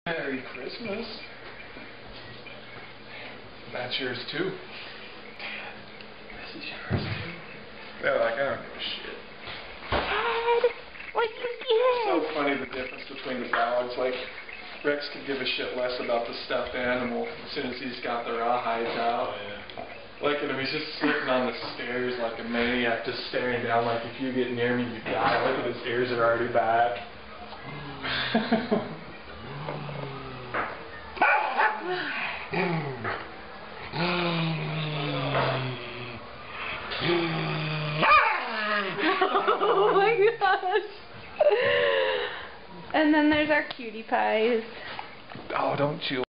Merry Christmas. That's yours too. This is yours too. They're like, I don't give a shit. Dad, what do you get? So funny the difference between the dogs. Like, Rex could give a shit less about the stuffed animal as soon as he's got the rawhides out. Oh, yeah. Look at him, he's just sitting on the stairs like a maniac, just staring down like, if you get near me, you die. Look at his ears are already back. Oh my gosh. And then there's our cutie pies. Oh, don't you